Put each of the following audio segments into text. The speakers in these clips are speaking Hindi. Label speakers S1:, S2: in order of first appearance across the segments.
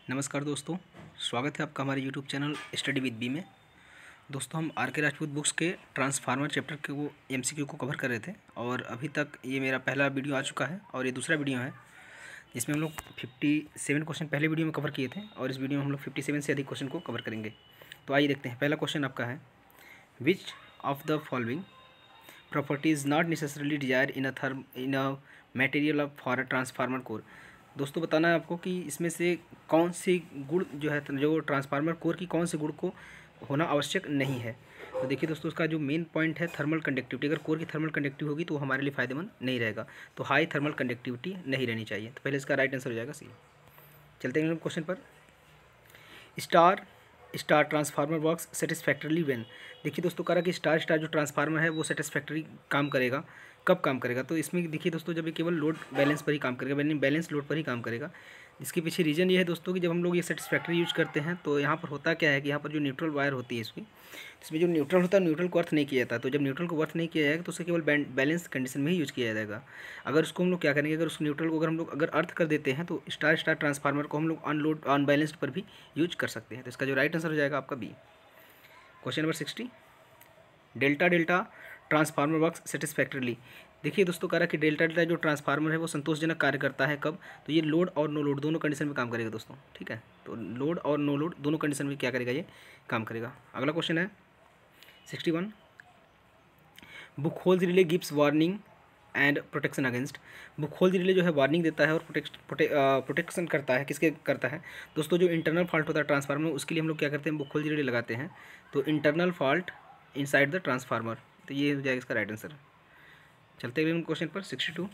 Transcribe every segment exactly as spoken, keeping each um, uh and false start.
S1: नमस्कार दोस्तों, स्वागत है आपका हमारे YouTube channel study with B में। दोस्तों, हम आर के राजपूत बुक्स के ट्रांसफार्मर चैप्टर के वो एमसीक्यू को कवर कर रहे थे और अभी तक ये मेरा पहला वीडियो आ चुका है और ये दूसरा वीडियो है जिसमें हम लोग सत्तावन क्वेश्चन पहले वीडियो में कवर किए थे और इस वीडियो में हम लोग सत्तावन से अधिक क्वेश्चन को कवर करेंगे। तो आइए देखते हैं। पहला क्वेश्चन आपका है, which of the following property is not necessarily desire in a therm in a material of for a transformer core. दोस्तों, बताना है आपको कि इसमें से कौन सी गुण जो है जो ट्रांसफार्मर कोर की कौन से गुण को होना आवश्यक नहीं है। तो देखिए दोस्तों, उसका जो मेन पॉइंट है थर्मल कंडक्टिविटी। अगर कोर की थर्मल कंडक्टिविटी होगी तो वो हमारे लिए फ़ायदेमंद नहीं रहेगा, तो हाई थर्मल कंडक्टिविटी नहीं रहनी चाहिए। तो पहले इसका राइट आंसर हो जाएगा सी। चलते हैं क्वेश्चन पर। Star star transformer works satisfactorily when. देखिए दोस्तों, कह रहा कि स्टार स्टार जो ट्रांसफार्मर है वो सेटिस्फैक्टरी काम करेगा। कब काम करेगा? तो इसमें देखिए दोस्तों, जब ये केवल लोड बैलेंस पर ही काम करेगा, बैलेंस लोड पर ही काम करेगा। इसके पीछे रीज़न ये है दोस्तों कि जब हम लोग ये सेटिस्फैक्टरी यूज करते हैं तो यहाँ पर होता क्या है कि यहाँ पर जो न्यूट्रल वायर होती है इसकी, इसमें जो न्यूट्रल होता है न्यूट्रल को अर्थ नहीं किया जाता। तो जब न्यूट्रल को अर्थ नहीं किया जाएगा तो उसे केवल बैलेंस कंडीशन में ही यूज किया जाएगा। अगर उसको हम लोग क्या करेंगे, अगर उस न्यूट्रल को अगर हम लोग अगर अर्थ कर देते हैं तो स्टार स्टार ट्रांसफार्मर को हम लोग अनलोड अनबैलेंस्ड पर भी यूज कर सकते हैं। तो इसका जो राइट आंसर हो जाएगा आपका B. Question number sixty, delta delta transformer works satisfactorily. देखिए दोस्तों, कह रहा है कि डेल्टा डेल्टा जो ट्रांसफार्मर है वो संतोषजनक कार्य करता है। कब? तो ये लोड और नो लोड दोनों कंडीशन में काम करेगा दोस्तों, ठीक है। तो लोड और नो लोड दोनों कंडीशन में क्या करेगा, ये काम करेगा। अगला क्वेश्चन है sixty one, Buchholz relay gives warning and protection against. Buchholz relay जो है वार्निंग देता है और प्रोटेक्ट प्रोटेक्शन करता है। किसके करता है दोस्तों? जो इंटरनल फॉल्ट होता है ट्रांसफार्मर में, उसके लिए हम लोग क्या करते हैं, बुक होल्स रिले लगाते हैं। तो internal fault inside the transformer, तो ये हो जाएगा इसका राइट आंसर। चलते हैं क्वेश्चन पर sixty two,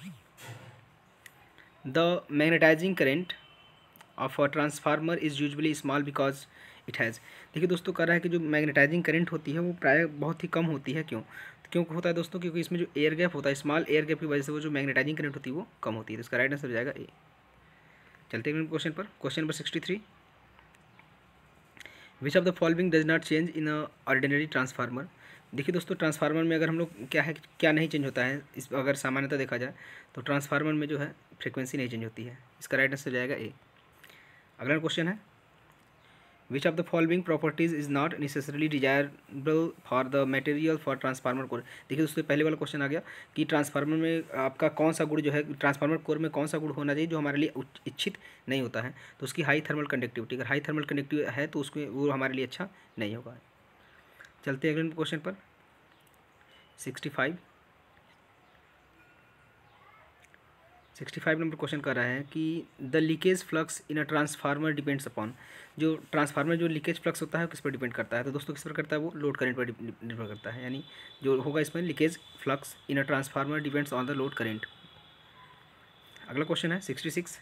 S1: the magnetising current of a transformer is usually small because it has. देखिए दोस्तों, कह रहा है कि जो मैग्नेटाइजिंग करंट होती है वो प्राय बहुत ही कम होती है। क्यों तो क्यों होता है दोस्तों? क्योंकि इसमें जो एयर गैप होता है, स्मॉल एयर गैप की वजह से वो जो मैग्नेटाइजिंग करंट होती है वो कम होती है। तो इसका राइट आंसर हो जाएगा ए। चलते हैं क्वेश्चन पर। Question number sixty three, which of the following does not change in a ordinary transformer. देखिए दोस्तों, ट्रांसफार्मर में अगर हम लोग क्या है क्या नहीं चेंज होता है, इस अगर सामान्यतः देखा जाए तो ट्रांसफार्मर में जो है फ्रीक्वेंसी नहीं चेंज होती है। इसका राइट आंसर हो जाएगा ए। अगला क्वेश्चन है, which of the following properties is not necessarily desirable for the material for transformer core. देखिए दोस्तों, पहले वाला क्वेश्चन आ गया कि ट्रांसफार्मर में आपका कौन सा गुण जो है, ट्रांसफार्मर कोर में कौन सा गुण होना चाहिए जो हमारे लिए इच्छित नहीं होता है। तो उसकी हाई थर्मल कंडक्टिविटी। अगर हाई थर्मल कंडक्टिविटी है तो उसको वो हमारे लिए अच्छा नहीं होगा। चलते हैं अगले क्वेश्चन पर sixty five. Sixty five number question कर रहा है कि the leakage flux in a transformer depends upon. जो ट्रांसफार्मर जो लीकेज फ्लक्स होता है किस पर डिपेंड करता है? तो दोस्तों, किस पर करता है? वो लोड करंट पर निर्भर करता है। यानी जो होगा इसमें leakage flux in a transformer depends on the load current. अगला क्वेश्चन है sixty six,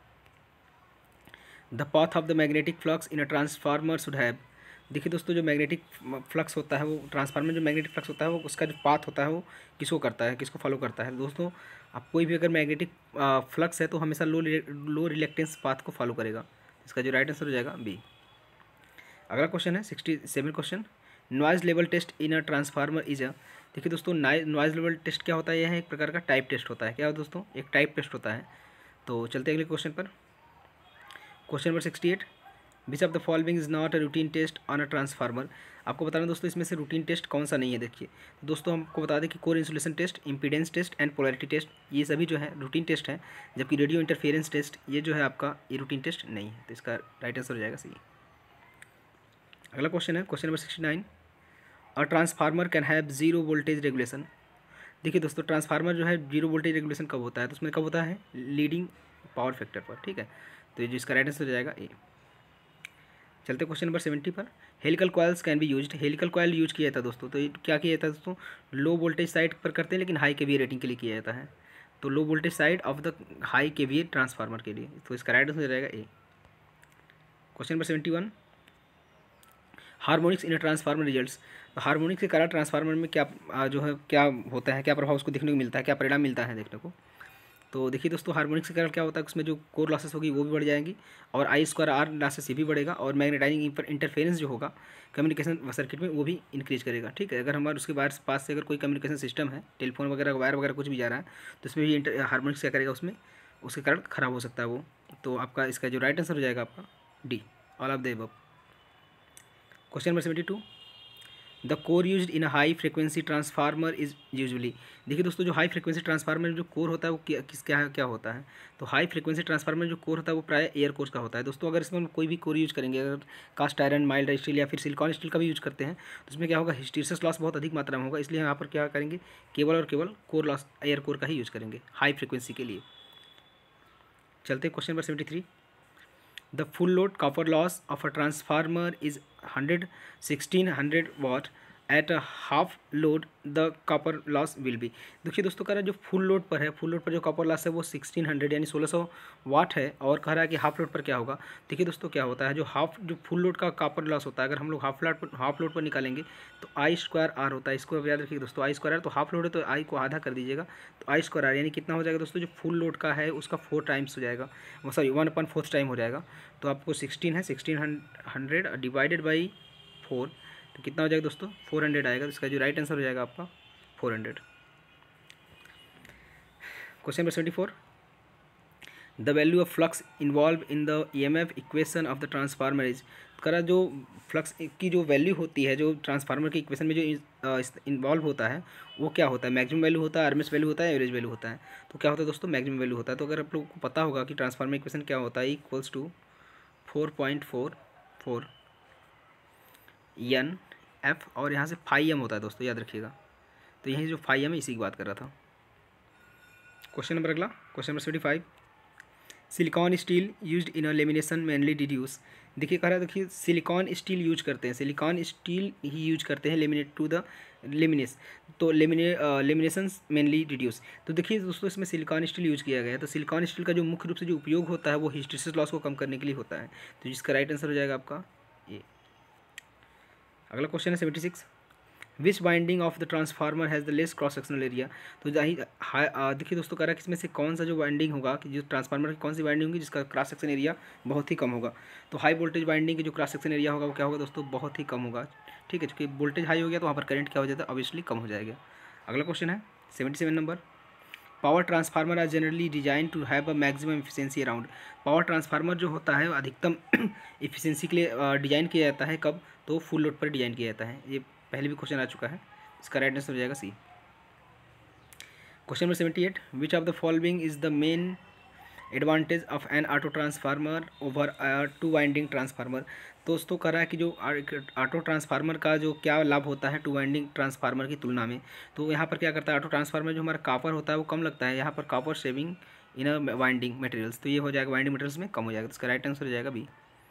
S1: the path of the magnetic flux in a transformer should have. देखिए दोस्तों, जो मैग्नेटिक फ्लक्स होता है वो ट्रांसफार्मर जो मैग्नेटिक फ्लक्स होता है वो उसका जो पाथ होता है वो किसको करता है, किसको फॉलो करता है? दोस्तों, आप कोई भी अगर मैग्नेटिक फ्लक्स है तो हमेशा लो लो रिलेक्टेंस पाथ को फॉलो करेगा। इसका जो राइट आंसर हो जाएगा बी। अगला क्वेश्चन है sixty seven question, noise level test in a transformer is a. देखिए दोस्तों, नॉइज़ लेवल टेस्ट क्या होता है? यह एक प्रकार का टाइप टेस्ट होता है। क्या दोस्तों? एक टाइप टेस्ट होता है। तो चलते अगले क्वेश्चन पर। Question number sixty eight, which of the following is not a routine test on a transformer. आपको बताना दोस्तों, इसमें से रूटीन टेस्ट कौन सा नहीं है। देखिए तो दोस्तों, हमको बता दें कि core insulation test, impedance test and polarity test, ये सभी जो है रूटीन टेस्ट है। जबकि रेडियो इंटरफेरेंस टेस्ट ये जो है आपका ये रूटीन टेस्ट नहीं है। तो इसका राइट आंसर हो जाएगा सी। अगला क्वेश्चन है question number sixty nine, a transformer can have zero voltage regulation. देखिए दोस्तों, ट्रांसफार्मर जो है जीरो वोल्टेज रेगुलेशन कब होता है? तो उसमें कब होता है? लीडिंग पावर फैक्टर पर, ठीक है। तो ये जो इसका राइट आंसर हो जाएगा ए। चलते क्वेश्चन नंबर सेवेंटी पर, helical coils can be used. Helical coil use किया जाता है दोस्तों। तो ये क्या किया जाता है दोस्तों? लो वोल्टेज साइड पर करते हैं लेकिन हाई केवीए रेटिंग के लिए किया जाता है। तो low voltage side of the high kVA transformer के लिए। तो इसका राइट आंसर हो जाएगा A. Question number seventy one, harmonics in a transformer results. Harmonics के कारण ट्रांसफार्मर में क्या जो है क्या होता है, क्या प्रभाव उसको देखने को मिलता है, क्या परिणाम मिलता है देखने को? तो देखिए दोस्तों, हार्मोनिक्स के कारण क्या होता है, उसमें जो कोर लॉसेस होगी वो भी बढ़ जाएंगी और आई स्क्वायर आर लॉसेस ये भी बढ़ेगा और मैग्नेटाइजिंग इंटरफेरेंस जो होगा कम्युनिकेशन सर्किट में वो भी इंक्रीज करेगा, ठीक है। अगर हमारे उसके बाद पास से अगर कोई कम्युनिकेशन सिस्टम है, टेलीफोन वगैरह वायर वगैरह कुछ भी जा रहा है तो इसमें भी हार्मोनिक्स क्या करेगा, उसमें उसके कारण ख़राब हो सकता है वो। तो आपका इसका जो राइट आंसर हो जाएगा आपका D, all of the above. Question number seventy two, the core used in a high frequency transformer is usually. देखिए दोस्तों, जो हाई फ्रिक्वेंसी ट्रांसफार्मर में जो कोर होता है वो क्या किस क्या क्या होता है, तो हाई फ्रिक्वेंसी ट्रांसफार्मर में जो कोर होता है वो प्राय एयर कोर का होता है दोस्तों। अगर इसमें हम कोई भी कोर यूज करेंगे, अगर कास्ट आयरन, माइल्ड स्टील या फिर सिलिकॉन स्टील का भी यूज करते हैं, तो उसमें क्या होगा, हिस्टीरियस लॉस बहुत अधिक मात्रा में होगा। इसलिए यहाँ पर क्या करेंगे, केवल और केवल कोर लॉस, एयर कोर का ही यूज करेंगे हाई फ्रिक्वेंसी के लिए। चलते question number seventy three, the full load copper loss of a transformer is hundred sixteen hundred watt at a half load the copper loss will be. देखिए दोस्तों, कह रहा है जो फुल लोड पर है, फुल लोड पर जो कॉपर लॉस है वो सिक्सटीन हंड्रेड यानी सोलह सौ वाट है, और कह रहा है कि हाफ लोड पर क्या होगा। देखिए दोस्तों, क्या होता है, जो हाफ जो फुल लोड का कॉपर लॉस होता है, अगर हम लोग हाफ लोड पर हाफ लोड पर निकालेंगे तो आई स्क्वायर आर होता है। इसको याद रखिए दोस्तों, आई स्क्वायर आर, तो हाफ लोड है तो आई को आधा कर दीजिएगा, तो आई स्क्वायर आर यानी कितना हो जाएगा दोस्तों, जो फुल लोड का है उसका फोर टाइम्स हो जाएगा, sorry one upon fourth time हो जाएगा। तो आपको सिक्सटीन है, sixteen hundred divided by four, तो कितना हो जाएगा दोस्तों, फोर हंड्रेड आएगा। तो इसका जो राइट आंसर हो जाएगा आपका four hundred. Question number seventy four, the value of flux involve in the E M F equation of the transformer is. करा जो फ्लक्स की जो वैल्यू होती है, जो ट्रांसफार्मर की इक्वेशन में जो इन्वॉल्व होता है वो क्या होता है, मैक्सिमम वैल्यू होता है, आरएमएस वैल्यू होता है, एवरेज वैल्यू होता है। तो क्या होता है दोस्तों, मैक्सिमम वैल्यू होता है। तो अगर आप लोगों को पता होगा कि ट्रांसफार्मर इक्वेशन क्या होता है, equals to four point four four N F, और यहाँ से फाइव एम होता है दोस्तों, याद रखिएगा। तो यही जो फाइव एम है इसी की बात कर रहा था। क्वेश्चन नंबर अगला, question number seventy five, silicon steel used in a lamination mainly deduce. देखिए कह रहा है, देखिए सिलिकॉन स्टील यूज करते हैं, सिलिकॉन स्टील ही यूज करते हैं लेमिनेट टू द लेमिनेस, तो लेमिने लेमिनेशन मेनली रिड्यूस। तो देखिए दोस्तों, इसमें सिलिकॉन स्टील यूज किया गया है। तो सिलिकॉन स्टील का जो मुख्य रूप से जो उपयोग होता है वो हिस्टेरिसिस लॉस को कम करने के लिए होता है। तो जिसका राइट आंसर हो जाएगा आपका ये। अगला क्वेश्चन है seventy six, which binding of the transformer has the less cross sectional area. तो जाहिर देखिए दोस्तों, कह रहा है कि इसमें से कौन सा जो बाइंडिंग होगा, कि जो ट्रांसफार्मर की कौन सी बाइंडिंग होगी जिसका क्रॉस सेक्शन एरिया बहुत ही कम होगा। तो हाई वोल्टेज बाइंडिंग की जो क्रॉस सेक्शन एरिया होगा वो क्या होगा दोस्तों, बहुत ही कम होगा। ठीक है, चूँकि वोल्टेज हाई हो गया तो वहाँ पर करंट क्या हो जाता है, ऑब्वियसली कम हो जाएगा। अगला क्वेश्चन है seventy seven number, power transformer are generally design to have a maximum efficiency around. Power transformer जो होता है अधिकतम एफिशिएंसी के लिए डिजाइन किया जाता है कब, तो फुल लोड पर डिजाइन किया जाता है। ये पहले भी क्वेश्चन आ चुका है, इसका राइट आंसर हो जाएगा C. Question number seventy eight, which of the following is the main advantage of an auto transformer over two winding transformer. दोस्तों कह रहा है कि जो ऑटो ट्रांसफार्मर का जो क्या लाभ होता है टू वाइंडिंग ट्रांसफार्मर की तुलना में। तो यहाँ पर क्या करता है, ऑटो ट्रांसफार्मर जो हमारा कॉपर होता है वो कम लगता है, यहाँ पर copper saving in a winding materials, तो ये हो जाएगा वाइंडिंग मटेरियल्स में कम हो जाएगा। तो इसका राइट आंसर हो जाएगा बी।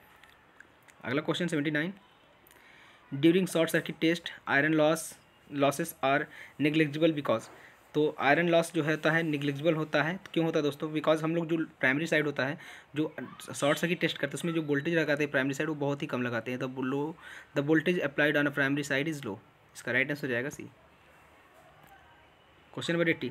S1: अगला question seventy nine, during short circuit test iron loss losses are negligible because. तो आयरन लॉस जो होता है निग्लेक्जिबल होता है, तो क्यों होता है दोस्तों, बिकॉज हम लोग जो प्राइमरी साइड होता है, जो शॉर्ट सर्किट टेस्ट करते हैं उसमें जो वोल्टेज लगाते हैं प्राइमरी साइड वो बहुत ही कम लगाते हैं। The low the voltage applied on a primary side is low. इसका राइट आंसर हो जाएगा C. Question number eighty,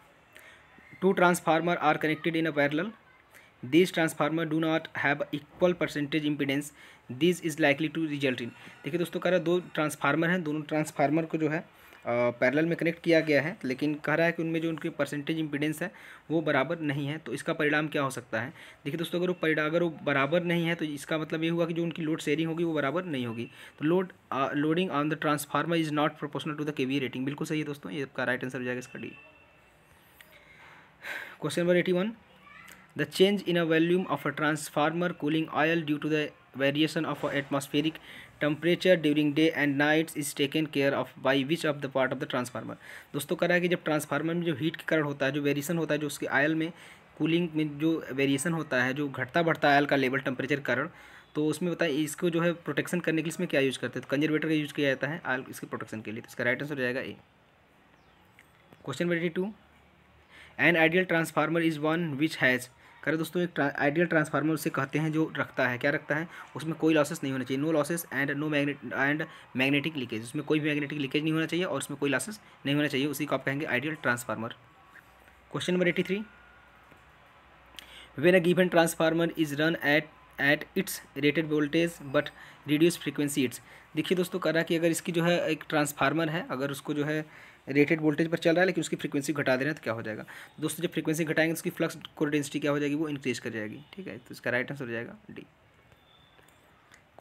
S1: two transformer are connected in a parallel, this transformer do not have equal percentage impedance, this is likely to result in. देखिए दोस्तों, कह रहा है दो ट्रांसफार्मर हैं, दोनों ट्रांसफार्मर को जो है पैरेलल में कनेक्ट किया गया है, लेकिन कह रहा है कि उनमें जो उनकी परसेंटेज इम्पीडेंस है वो बराबर नहीं है। तो इसका परिणाम क्या हो सकता है, देखिए दोस्तों, अगर वो परिणाम अगर वो बराबर नहीं है तो इसका मतलब ये हुआ कि जो उनकी लोड शेयरिंग होगी वो बराबर नहीं होगी। तो load loading on the transformer is not proportional to the kVA rating. बिल्कुल सही है दोस्तों, ये आपका राइट आंसर हो जाएगा इसका D. Question number eighty one, the change in a volume of a transformer cooling oil due to the variation of atmospheric temperature during day and nights is taken care of by which of the part of the transformer। दोस्तों कह रहा है कि जब ट्रांसफार्मर में जो हीट के कारण होता है, जो वेरिएशन होता है, जो उसके आयल में कूलिंग में जो वेरिएशन होता है, जो घटता बढ़ता आयल का लेवल टेम्परेचर के कारण, तो उसमें बताइए इसको जो है प्रोटेक्शन करने के लिए इसमें क्या यूज़ करते हैं, तो कंजर्वेटर का यूज़ किया जाता है आयल इसके प्रोटेक्शन के लिए। तो इसका राइट आंसर हो जाएगा A. Question number eighty two, an ideal transformer is one which has. करें दोस्तों, एक आइडियल ट्रांसफार्मर उसे कहते हैं जो रखता है, क्या रखता है, उसमें कोई लॉसेस नहीं होना चाहिए, no losses and no magnet and magnetic leakage, उसमें कोई भी मैग्नेटिक लीकेज नहीं होना चाहिए और उसमें कोई लॉसेस नहीं होना चाहिए, उसी को आप कहेंगे ideal transformer. Question number eighty three, when a given transformer is run at at its rated voltage but reduce frequency its. देखिए दोस्तों, कह रहा है कि अगर इसकी जो है एक ट्रांसफार्मर है, अगर उसको जो है रेटेड वोल्टेज पर चल रहा है लेकिन उसकी फ्रीक्वेंसी घटा दे रहे हैं तो क्या हो जाएगा दोस्तों, जब फ्रीक्वेंसी घटाएंगे तो उसकी फ्लक्स कोर डेंसिटी क्या हो जाएगी, वो इंक्रीज कर जाएगी। ठीक है, तो इसका राइट आंसर हो जाएगा D.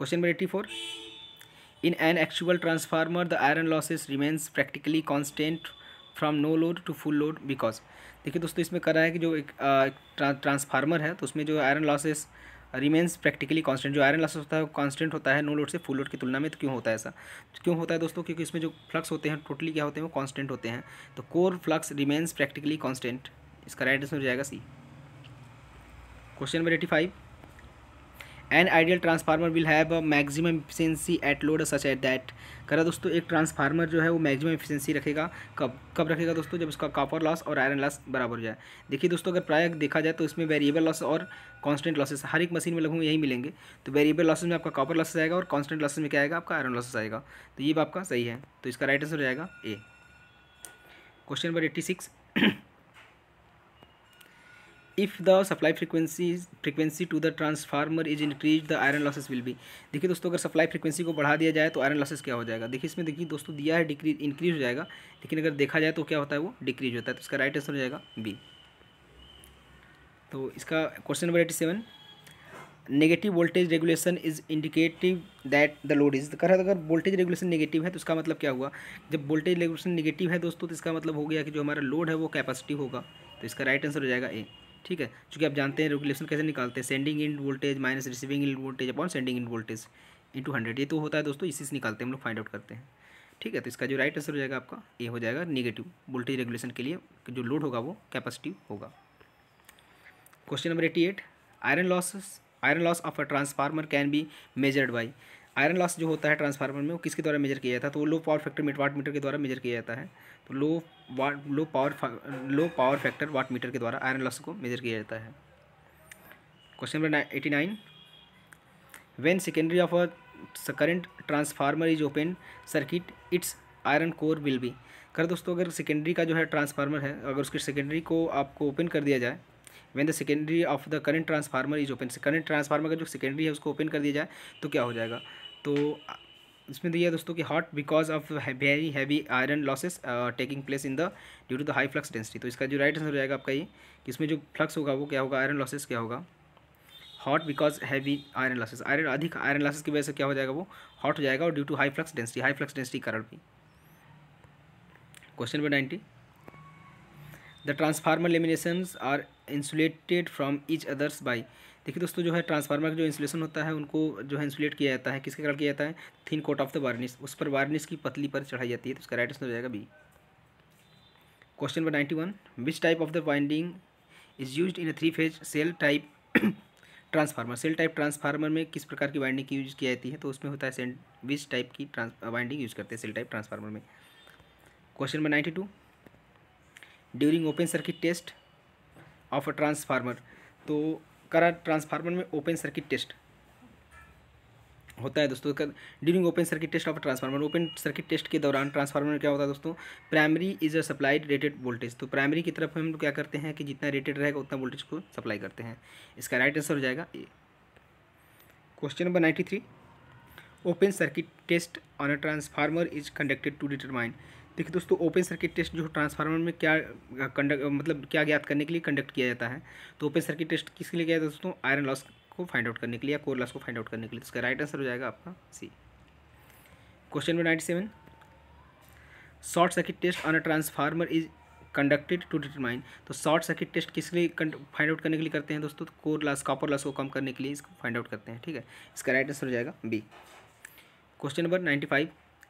S1: Question number eighty four, in an actual transformer the iron losses remains practically constant from no load to full load because. देखिए दोस्तों, इसमें कह रहा है कि जो एक ट्रांसफार्मर है तो उसमें जो iron losses remains practically constant, जो आयरन लॉसेस होता है वो कांस्टेंट होता है नो लोड से फुल लोड की तुलना में। तो क्यों होता है ऐसा? क्यों होता है दोस्तों? क्योंकि इसमें जो फ्लक्स होते हैं टोटली क्या होते हैं, वो कांस्टेंट होते हैं। तो core flux remains practically constant, इसका राइट आंसर हो जाएगा C. Question number eighty five, an ideal transformer will have a maximum efficiency at load such at that. करा दोस्तों, एक ट्रांसफार्मर जो है वो मैक्सिमम एफिशिएंसी रखेगा कब कब रखेगा दोस्तों? जब उसका कॉपर लॉस और आयरन लॉस बराबर हो जाए। देखिए दोस्तों, अगर प्राय देखा जाए तो इसमें वेरिएबल लॉस और कांस्टेंट लॉसेस हर एक मशीन में लगभग यही मिलेंगे। तो वेरिएबल लॉसेस में आपका कॉपर लॉसेस आएगा और कांस्टेंट लॉसेस में क्या आएगा, आपका आयरन लॉसेस आएगा। तो ये आपका सही है, तो इसका राइट आंसर हो जाएगा A. Question number eighty six, if the supply frequency frequency to the transformer is increase the iron losses will be. देखिए दोस्तों, अगर सप्लाई फ्रीक्वेंसी को बढ़ा दिया जाए तो आयरन लॉसेस क्या हो जाएगा? देखिए इसमें देखिए दोस्तों दिया है डिक्रीज इंक्रीज हो जाएगा, लेकिन अगर देखा जाए तो क्या होता है, वो डिक्रीज होता है। तो इसका राइट आंसर हो जाएगा बी। तो इसका question number eighty seven, negative voltage regulation is indicative that the load is. कर अगर वोल्टेज रेगुलेशन नेगेटिव है तो इसका मतलब क्या हुआ? जब वोल्टेज रेगुलेशन नेगेटिव है दोस्तों तो इसका मतलब हो गया कि जो हमारा लोड है वो कैपेसिटिव होगा। तो इसका राइट आंसर हो जाएगा ए। ठीक है, क्योंकि आप जानते हैं रेगुलेशन कैसे निकालते हैं, sending end voltage minus receiving end voltage upon sending end voltage into hundred. ये तो होता है दोस्तों, इसी से निकालते हैं हम लोग, फाइंड आउट करते हैं। ठीक है, तो इसका जो राइट आंसर हो जाएगा आपका ए हो जाएगा, निगेटिव वोल्टेज रेगुलेशन के लिए जो लोड होगा वो कैपेसिटिव होगा। Question number eighty eight, iron losses iron loss of a transformer can be measured by. Iron loss जो होता है ट्रांसफार्मर में वो किसके द्वारा मेजर किया जाता है? तो वो low power factor watt meter के द्वारा मेजर किया जाता है। तो low watt low power low power factor watt meter के द्वारा आयरन लॉस को मेजर किया जाता है। Question number eighty nine, when secondary of a current transformer is open circuit its iron core will be. कर दोस्तों, अगर सेकेंडरी का जो है ट्रांसफार्मर है, अगर उसकी सेकेंडरी को आपको ओपन कर दिया जाए, when the secondary of the current transformer is open, current transformer का जो सेकेंडरी है उसको ओपन कर दिया जाए तो क्या हो जाएगा? तो इसमें दिया दोस्तों कि hot because of very heavy iron losses taking place in the due to the high flux density. तो इसका जो राइट आंसर हो जाएगा आपका ये कि इसमें जो फ्लक्स होगा वो क्या होगा, आयरन लॉसेस क्या होगा, hot because heavy iron losses, iron अधिक आयरन लॉसेस की वजह से क्या हो जाएगा, वो हॉट हो जाएगा और due to high flux density, high flux density के कारण भी। Question number ninety, the transformer laminations are insulated from each others by. देखिए दोस्तों, जो है ट्रांसफार्मर का जो इंसुलेशन होता है उनको जो है इंसुलेट किया जाता है, किसके कारण किया जाता है? Thin coat of the varnish, उस पर वार्निश की पतली पर चढ़ाई जाती है। तो उसका राइट आंसर हो जाएगा B. Question number ninety one, which type of the winding is used in a three phase shell type transformer. Shell type transformer में किस प्रकार की वाइंडिंग की यूज की जाती है? तो उसमें होता है सेल विच टाइप की वाइंडिंग यूज करते हैं सेल टाइप ट्रांसफार्मर में। Question number ninety two, during open circuit test of a transformer. तो करा ट्रांसफार्मर में ओपन सर्किट टेस्ट होता है दोस्तों, during open circuit test of transformer, open circuit test के दौरान ट्रांसफार्मर में क्या होता है दोस्तों? Primary is a supplied rated voltage. तो प्राइमरी की तरफ हम क्या करते हैं कि जितना रेटेड रहेगा उतना वोल्टेज को सप्लाई करते हैं। इसका राइट आंसर हो जाएगा A. Question number ninety three, open circuit test on a transformer is conducted to determine. देखिए दोस्तों, ओपन सर्किट टेस्ट जो ट्रांसफार्मर में क्या कंडक्ट मतलब क्या ज्ञात करने के लिए कंडक्ट किया जाता है? तो ओपन सर्किट टेस्ट किसके लिए किया जाता है दोस्तों? आयरन लॉस को फाइंड आउट करने के लिए या कोर लॉस को फाइंड आउट करने के लिए। इसका राइट आंसर हो जाएगा आपका C. Question number ninety seven, short circuit test on a transformer is conducted to determine. तो शॉर्ट सर्किट टेस्ट किस लिए फाइंड आउट करने के लिए करते हैं दोस्तों? तो कोर लॉस कॉपर लॉस को कम करने के लिए इसको फाइंड आउट करते हैं। ठीक है, इसका राइट आंसर हो जाएगा B. Question number ninety five,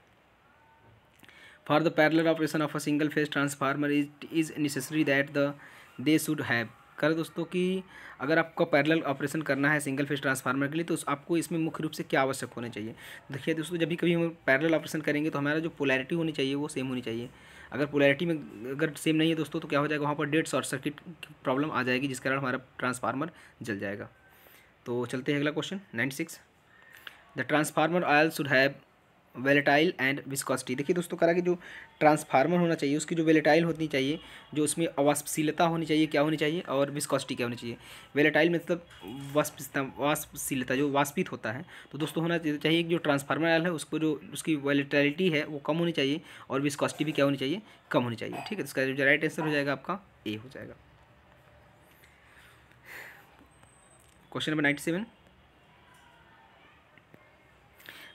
S1: for the parallel operation of a single phase transformer is is necessary that the they should have. कर दोस्तों कि अगर आपको पैरेलल ऑपरेशन करना है सिंगल फेज ट्रांसफार्मर के लिए तो आपको इसमें मुख्य रूप से क्या आवश्यक होने चाहिए? देखिए दोस्तों, जब भी कभी हम पैरेलल ऑपरेशन करेंगे तो हमारा जो पोलैरिटी होनी चाहिए वो सेम होनी चाहिए। अगर पोलैरिटी में अगर सेम नहीं है दोस्तों तो क्या हो जाएगा, वहाँ पर डेड शॉर्ट सर्किट की प्रॉब्लम आ जाएगी, जिस कारण हमारा ट्रांसफार्मर जल जाएगा। तो चलते हैं अगला question ninety six, the transformer oil should have volatile and viscosity. देखिए दोस्तों, करा कि जो ट्रांसफार्मर होना चाहिए उसकी जो वेलेटाइल होनी चाहिए, जो उसमें अवाष्पशीलता होनी चाहिए क्या होनी चाहिए, और विस्कोसिटी क्या होनी चाहिए। वेलेटाइल मतलब वाष्पशीलता वाष्पशीलता जो वाष्पित होता है। तो दोस्तों होना चाहिए कि जो ट्रांसफार्मर आयल है उसको जो उसकी वेलेटाइलिटी है वो कम होनी चाहिए और विस्कोसिटी भी क्या होनी चाहिए, कम होनी चाहिए। ठीक है, इसका जो राइट आंसर हो जाएगा आपका ए हो जाएगा। Question number ninety seven,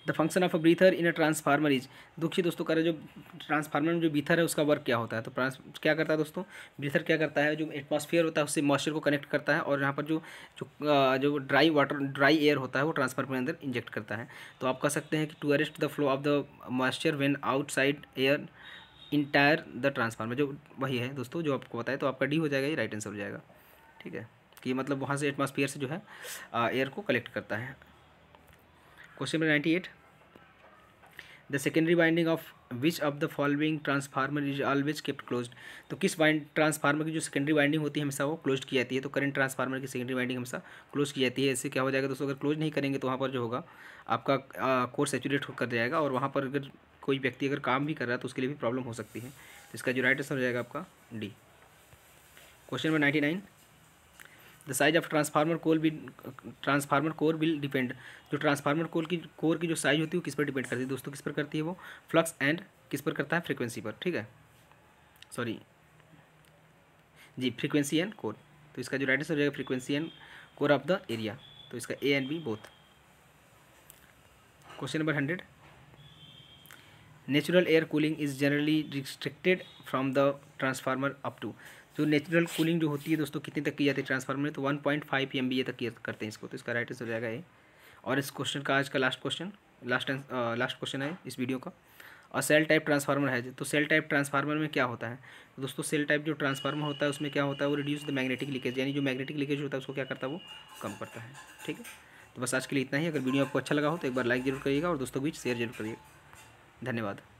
S1: the function of a breather in a transformer is, देखिए दोस्तों कह रहे जो ट्रांसफार्मर में जो ब्रीथर है उसका वर्क क्या होता है। तो ट्रांस क्या करता है दोस्तों, ब्रीथर क्या करता है, जो एटमॉस्फेयर होता है उससे मॉइस्चर को कनेक्ट करता है, और यहाँ पर जो जो जो ड्राई वाटर ड्राई एयर होता है वो ट्रांसफार्मर के अंदर इंजेक्ट करता है। तो आप कह सकते हैं कि to arrest the flow of the moisture when outside air enter the transformer, जो वही है दोस्तों जो आपको बताया। तो आपका डी हो जाएगा, ये राइट आंसर हो जाएगा। ठीक है, कि मतलब वहाँ से एटमॉस्फेयर से जो है एयर को कलेक्ट करता है। Question number ninety eight, the secondary winding of which of the following transformer is always kept closed, तो किस वाइंड ट्रांसफार्मर की जो सेकेंडरी वाइंडिंग होती है हमेशा वो क्लोज की जाती है। तो करंट ट्रांसफार्मर की सेकेंडरी वाइंडिंग हमेशा क्लोज की जाती है। इससे क्या हो जाएगा दोस्तों, अगर क्लोज नहीं करेंगे तो वहाँ पर जो होगा आपका कोर सैचुरेट कर जाएगा, और वहाँ पर अगर कोई व्यक्ति अगर काम भी कर रहा है तो उसके लिए भी प्रॉब्लम हो सकती है। तो इसका जो राइट आंसर हो जाएगा आपका D. Question number ninety nine, the size of transformer core will transformer core will depend, जो ट्रांसफार्मर कोर की कोर की जो साइज होती है वो किस पर डिपेंड करती है दोस्तों, किस पर करती है वो, फ्लक्स एंड किस पर करता है, फ्रीक्वेंसी पर। ठीक है, सॉरी जी, फ्रीक्वेंसी एंड कोर। तो इसका जो राइट आंसर हो जाएगा frequency and core of the area. तो इसका A and B both. Question number hundred, natural air cooling is generally restricted from the transformer up to, जो नेचुरल कूलिंग जो होती है दोस्तों कितनी तक की जाती है ट्रांसफार्मर में, तो one point five M B A तक करते हैं इसको। तो इसका राइट आंसर हो जाएगा ए। और इस क्वेश्चन का आज का last question last last question है इस वीडियो का, और सेल टाइप ट्रांसफार्मर है। तो सेल टाइप ट्रांसफार्मर में क्या होता है, तो दोस्तों सेल टाइप जो ट्रांसफार्मर होता है उसमें क्या होता है, वो रिड्यूस द मैग्नेटिक लीकेज, यानी जो मैग्नेटिक लीकेज होता है उसको क्या करता है, वो कम करता है। ठीक है, तो बस आज के लिए इतना ही। अगर वीडियो आपको अच्छा लगा हो तो एक बार लाइक जरूर करिएगा और दोस्तों के बीच शेयर जरूर करिएगा। धन्यवाद।